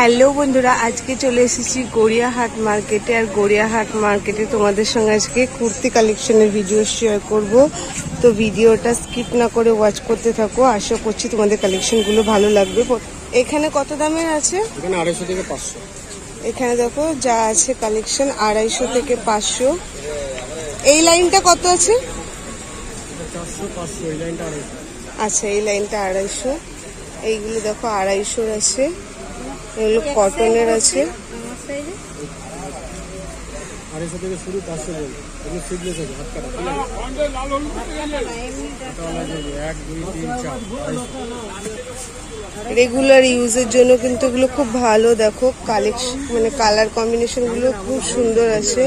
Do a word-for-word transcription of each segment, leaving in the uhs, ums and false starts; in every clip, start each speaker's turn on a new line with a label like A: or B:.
A: Hello বন্ধুরা, আজকে চলে এসেছি গড়িয়াহাট মার্কেটে। আর গড়িয়াহাট মার্কেটে তোমাদের সঙ্গে আজকে কুর্তি কালেকশনের ভিডিও শেয়ার করব। তো ভিডিওটা স্কিপ না করে ওয়াচ করতে থাকো। আশা করছি তোমাদের কালেকশনগুলো ভালো লাগবে। এখানে কত দামের আছে?
B: এখানে আড়াইশো থেকে পাঁচশো।
A: এখানে দেখো যা আছে কালেকশন আড়াইশো থেকে পাঁচশো। এই লাইনটা কত আছে? আচ্ছা, এই লাইনটা আড়াইশো। এইগুলো দেখো আড়াইশোর আছে, এগুলো কটনের আছে। রেগুলার ইউজের জন্য কিন্তু এগুলো খুব ভালো। দেখো কালেকশন মানে কালার কম্বিনেশন গুলো খুব সুন্দর আছে।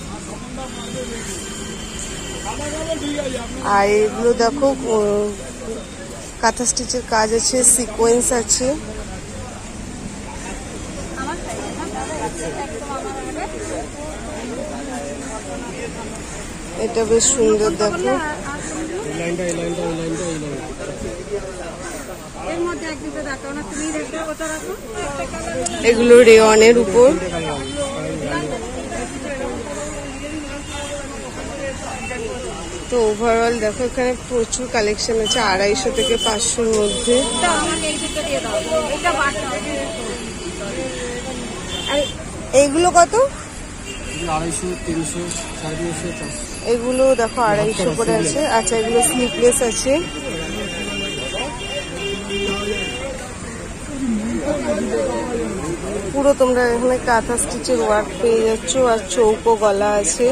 A: আর এগুলো দেখো কাঁথা স্টিচের কাজ আছে, সিকোয়েন্স আছে। এটা বেশ সুন্দর দেখো। এগুলো রেওয়ানের উপর। তো ওভারঅল দেখো এখানে প্রচুর কালেকশন আছে আড়াইশো থেকে পাঁচশোর মধ্যে। এইগুলো কত?
B: আড়াইশো, তিনশো, সাড়ে তিনশো,
A: এগুলো দেখো আড়াইশো করে আছে। আচ্ছা, এগুলো স্লিপলেস আছে। পুরো তোমরা এখানে কাঁথা স্টিচের ওয়ার্ক পেয়ে যাচ্ছ। আর চৌকো গলা আছে।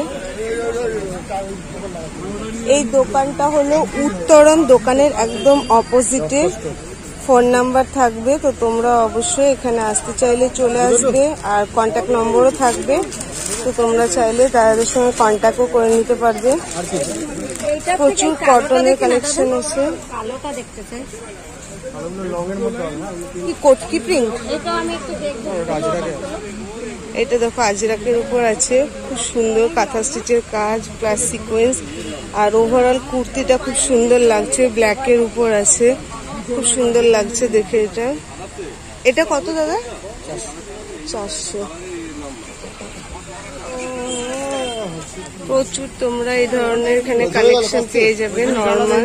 A: এই দোকানটা হলো উত্তরণ দোকানের একদম অপোজিটে। ফোন নাম্বার থাকবে, তো তোমরা অবশ্যই এখানে আসতে চাইলে চলে আসবে। আর কন্ট্যাক্ট নম্বরও থাকবে, তো তোমরা চাইলে তাদের সঙ্গে কন্ট্যাক্টও করে নিতে পারবে। প্রচুর কটনের কালেকশন আছে। কি কোটকি প্রিন্ট? এটা দেখো আজরাকের উপর আছে, খুব সুন্দর কাঁথা স্টিচের কাজ প্লাস সিকোয়েন্স। আর ওভারঅল কুর্তিটা খুব সুন্দর লাগছে, ব্ল্যাকের উপর আছে, খুব সুন্দর লাগছে দেখে। এটা এটা কত দাদা? চারশো। প্রচুর তোমরা এই ধরনের এখানে কালেকশন পেয়ে যাবে নর্মাল।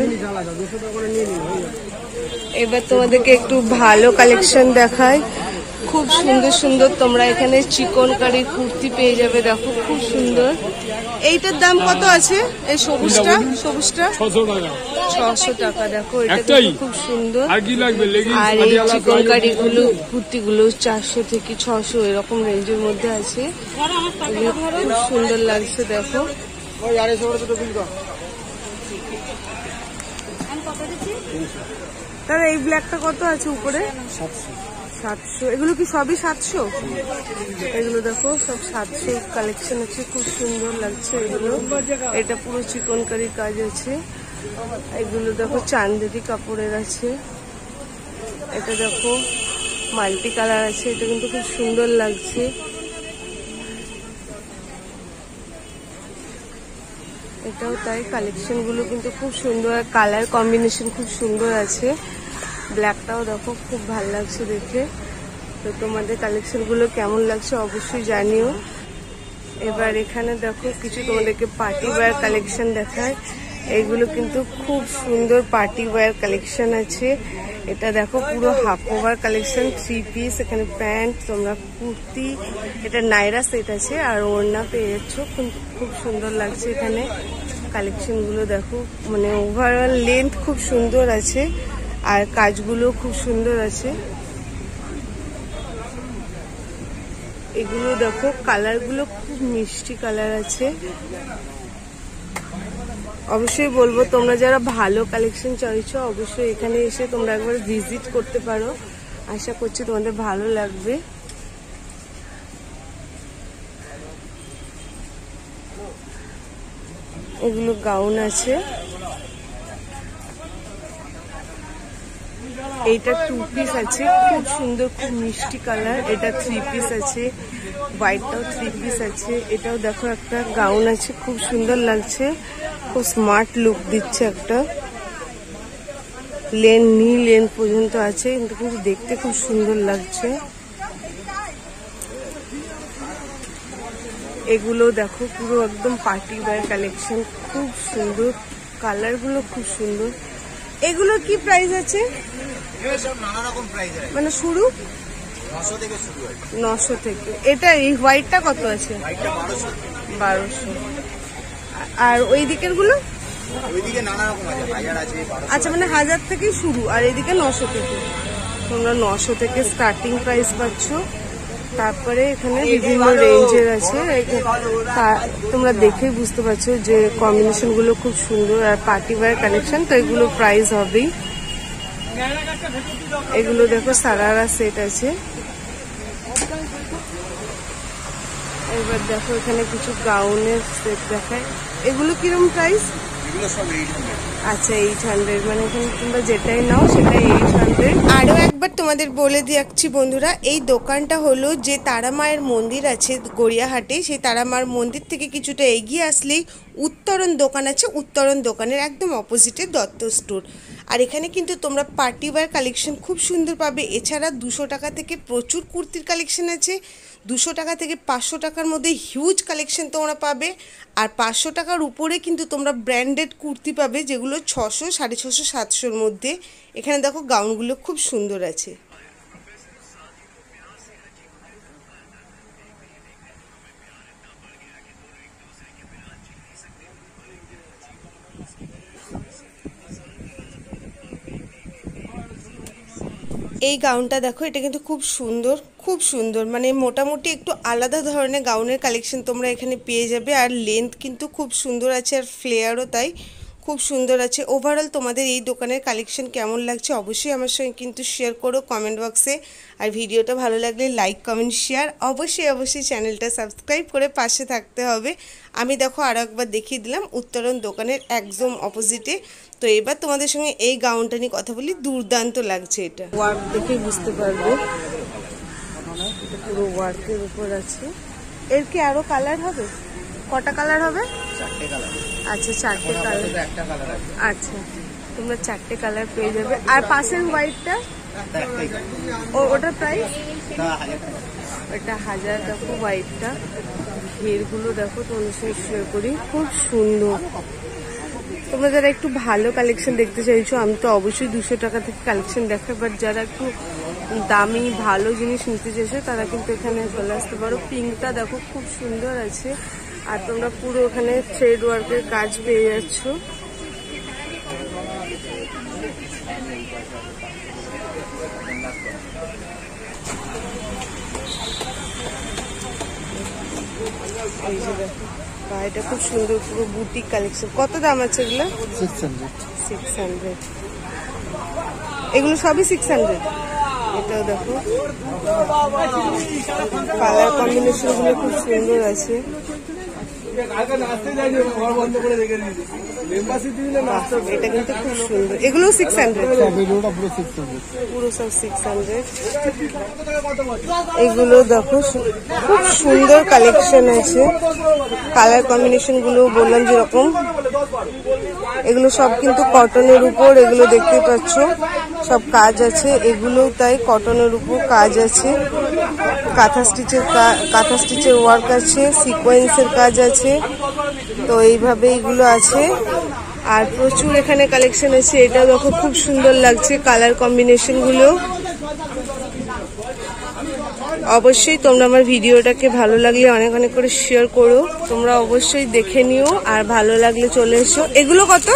A: এবার তোমাদেরকে একটু ভালো কালেকশন দেখায়। খুব সুন্দর সুন্দর তোমরা এখানে চিকনকারি কুর্তি পেয়ে যাবে। দেখো খুব সুন্দর। এইটার দাম কত আছে? এই সবুজটা সবুজটা ছশো টাকা। দেখো এটা খুব সুন্দর। আর এই চিকনকারি গুলো কুর্তি গুলো চারশো থেকে ছশো এরকম রেঞ্জের মধ্যে আছে। খুব সুন্দর লাগছে দেখো। তাহলে এই ব্ল্যাকটা কত আছে উপরে? সাতশো। এগুলো কি সবই সাতশো? এগুলো দেখো সব সাতশো কালেকশন আছে, খুব সুন্দর লাগছে এগুলো। এটা পুরো চিকনকারি কাজ আছে। এগুলো দেখো চান্দেরি কাপড়ের আছে। এটা দেখো মাল্টি কালার আছে, এটা কিন্তু খুব সুন্দর লাগছে। এটাও তাই, কালেকশন গুলো কিন্তু খুব সুন্দর। কালার কম্বিনেশন খুব সুন্দর আছে। ব্ল্যাকটাও দেখো খুব ভালো লাগছে দেখে। তো তোমাদের কালেকশন গুলো কেমন লাগছে অবশ্যই জানিও। এবার এখানে দেখো কিছু তোমাদেরকে পার্টি ওয়্যার কালেকশন দেখায়। এইগুলো কিন্তু খুব সুন্দর পার্টি ওয়্যার কালেকশন আছে। এটা দেখো পুরো half over collection, three piece, এখানে প্যান্ট, তোমরা কুর্তি, এটা নাইরা সেট আছে। আর ওড়না পেয়ে যাচ্ছ, খুব সুন্দর লাগছে এখানে কালেকশন গুলো। দেখো মানে ওভারঅল লেন্থ খুব সুন্দর আছে আর কাজগুলো খুব সুন্দর আছে। এগুলো দেখো কালার গুলো খুব মিষ্টি কালার আছে। অবশ্যই বলবো তোমরা যারা ভালো কালেকশন চাইছো অবশ্যই এখানে এসে তোমরা একবার ভিজিট করতে পারো। আশা করছি তোমাদের ভালো লাগবে। এগুলো গাউন আছে। এইটা টু পিস আছে, খুব সুন্দর, খুব মিষ্টি কালার। এটা থ্রি পিস আছে, হোয়াইটটাও থ্রি পিস আছে। এটাও দেখো একটা গাউন আছে, খুব সুন্দর লাগছে, খুব স্মার্ট লুক দিচ্ছে একটা। লেন নি লেন পর্যন্ত আছে, কিন্তু কিন্তু দেখতে খুব সুন্দর লাগছে। এগুলো দেখো পুরো একদম পার্টি ওয়্যার কালেকশন, খুব সুন্দর, কালার গুলো খুব সুন্দর। এগুলো কি প্রাইস আছে? মানে শুরু নশো থেকে। এটা এই হোয়াইটটা কত আছে? বারোশো। আর ওই দিকের গুলো? আচ্ছা, মানে হাজার থেকে শুরু, আর এদিকে নশো থেকে। তোমরা নশো থেকে স্টার্টিং প্রাইস পাচ্ছ। তারপরে এখানে বিভিন্ন রেঞ্জের আছে, তোমরা দেখেই বুঝতে পারছো যে কম্বিনেশন গুলো খুব সুন্দর আর পার্টি ওয়্যার কালেকশন, তো এগুলো প্রাইস হবেই। এগুলো দেখো সারারা সেট আছে। এবার দেখো এখানে কিছু গাউনের সেট দেখায়। এগুলো কিরকম প্রাইস? আচ্ছা, এইট হান্ড্রেড। মানে এখানে তোমরা যেটাই নাও সেটাই এইট হান্ড্রেড। আরও একবার তোমাদের বলে দিচ্ছি বন্ধুরা, এই দোকানটা হলো যে তারা মায়ের মন্দির আছে গড়িয়াহাটে, সেই তারা মায়ের মন্দির থেকে কিছুটা এগিয়ে আসলেই উত্তরণ দোকান আছে। উত্তরণ দোকানের একদম অপোজিটে দত্ত স্টোর। আর এখানে কিন্তু তোমরা পার্টি ওয়্যার কালেকশন খুব সুন্দর পাবে। এছাড়া দুশো টাকা থেকে প্রচুর কুর্তির কালেকশন আছে। দুশো টাকা থেকে পাঁচশো টাকার মধ্যে হিউজ কালেকশন তোমরা পাবে। আর পাঁচশো টাকার উপরে কিন্তু তোমরা ব্র্যান্ডেড কুর্তি পাবে, যেগুলো ছশো, সাড়ে ছশো, সাতশোর মধ্যে। এখানে দেখো গাউনগুলো খুব সুন্দর আছে। এই গাউনটা দেখো, এটা কিন্তু খুব সুন্দর, খুব সুন্দর, মানে মোটামুটি একটু আলাদা ধরনের গাউনের কালেকশন তোমরা এখানে পেয়ে যাবে। আর লেন্থ কিন্তু খুব সুন্দর আছে, আর ফ্লেয়ারও তাই খুব সুন্দর আছে। ওভারঅল তোমাদের এই দোকানের কালেকশন কেমন লাগছে অবশ্যই আমার সঙ্গে কিন্তু শেয়ার করো কমেন্ট বক্সে। আর ভিডিওটা ভালো লাগলে লাইক, কমেন্ট, শেয়ার, অবশ্যই অবশ্যই চ্যানেলটা সাবস্ক্রাইব করে পাশে থাকতে হবে। আমি দেখো আরও একবার দেখিয়ে দিলাম উত্তরণ দোকানের একদম অপোজিটে। তো এবার তোমাদের সঙ্গে এই গাউনটা নিয়ে কথা বলি, দুর্দান্ত লাগছে। এটা ওয়ার্ক দেখে বুঝতে পারবো, এটা পুরো ওয়ার্কের উপর আছে। এর কি আরো কালার হবে? কটা কালার হবে?
B: চারটে কালার।
A: আচ্ছা, চারটে কালার।
B: একটা কালার আছে।
A: আচ্ছা, তোমরা চারটে কালার পেয়ে যাবে। আর পাশের হোয়াইটটা ওটার প্রাইস? ওটা হাজার। দেখো হোয়াইটটা, ঘেরগুলো দেখো, তোমাদের সঙ্গে শেয়ার করি, খুব সুন্দর। তোমরা যারা একটু ভালো কালেকশন দেখতে চাইছো, আমি তো অবশ্যই দুশো টাকা থেকে কালেকশন দেখাই, বাট যারা একটু দামি ভালো জিনিস নিতে চাইছো তারা কিন্তু এখানে চলে আসতে পারো। পিঙ্কটা দেখো খুব সুন্দর আছে, আর তোমরা পুরো ওখানে থ্রেড ওয়ার্কের কাজ পেয়ে যাচ্ছ। এই যে দেখো এটা খুব সুন্দর, পুরো বুটিক কালেকশন। কত দাম আছে এগুলো?
B: Six hundred.
A: Six hundred. এগুলো সবই সিক্স হান্ড্রেড। এটাও দেখো, কালার কম্বিনেশন গুলো খুব সুন্দর আছে। এটা কিন্তু খুব সুন্দর। এগুলো সিক্স হান্ড্রেড, পুরো সব সিক্স হান্ড্রেড। এগুলো দেখো খুব সুন্দর কালেকশন আছে, কালার কম্বিনেশন গুলো বললাম যেরকম। এগুলো সব কিন্তু কটনের উপর, এগুলো দেখতে পাচ্ছ সব কাজ আছে। এগুলো তাই কটনের উপর কাজ আছে, কাঁথা স্টিচের কাঁথা স্টিচের ওয়ার্ক আছে, সিকোয়েন্সের কাজ আছে। তো এইভাবে এইগুলো আছে, আর প্রচুর এখানে কালেকশন আছে। এটা দেখো খুব সুন্দর লাগছে কালার কম্বিনেশন গুলো। অবশ্যই তোমরা আমার ভিডিওটাকে ভালো লাগলে অনেক অনেক করে শেয়ার করো। তোমরা অবশ্যই দেখে নিও, আর ভালো লাগলে চলে এসো। এগুলো কত?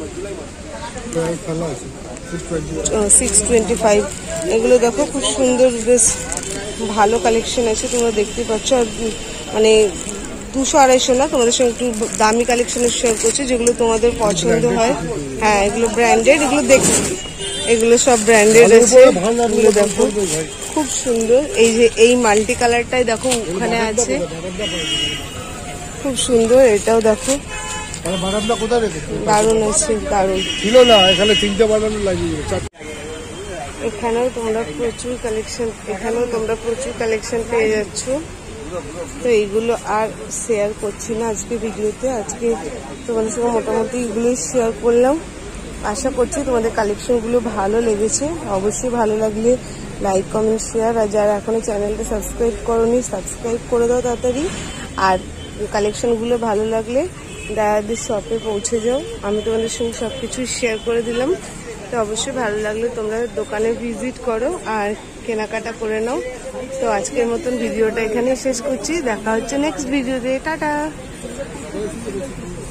A: Six twenty five. এগুলো দেখো খুব সুন্দর, বেশ ভালো কালেকশন আছে, তোমরা দেখতে পাচ্ছ। আর মানে দুশো আড়াইশো না, তোমাদের সঙ্গে একটু দামি কালেকশনের শেয়ার করছি, যেগুলো তোমাদের পছন্দ হয়। হ্যাঁ, এগুলো ব্র্যান্ডেড, এগুলো দেখ, এগুলো সব ব্র্যান্ডেড আছে। এগুলো দেখো খুব সুন্দর। এই যে এই মাল্টি কালারটাই দেখো ওখানে আছে, খুব সুন্দর। এটাও দেখো দারুণ আছে, দারুণ ছিল না। এখানে তিনটে বানানো লাগিয়ে, এখানেও তোমরা প্রচুর কালেকশন, এখানেও তোমরা প্রচুর কালেকশন পেয়ে যাচ্ছ। তো এইগুলো আর শেয়ার করছি না আজকে ভিডিওতে। আজকে তোমাদের সঙ্গে মোটামুটি এগুলোই শেয়ার করলাম। আশা করছি তোমাদের কালেকশনগুলো ভালো লেগেছে। অবশ্যই ভালো লাগলে লাইক, কমেন্ট, শেয়ার। আর যারা এখনো চ্যানেলটা সাবস্ক্রাইব করোনি, সাবস্ক্রাইব করে দাও তাড়াতাড়ি। আর কালেকশনগুলো ভালো লাগলে দাদাদের শপে পৌঁছে যাও। আমি তোমাদের সঙ্গে সব কিছু শেয়ার করে দিলাম। তো অবশ্যই ভালো লাগলে তোমরা দোকানে ভিজিট করো আর কেনাকাটা করে নাও। তো আজকের মতন ভিডিওটা এখানে শেষ করছি। দেখা হচ্ছে নেক্সট ভিডিওতে। টাটা।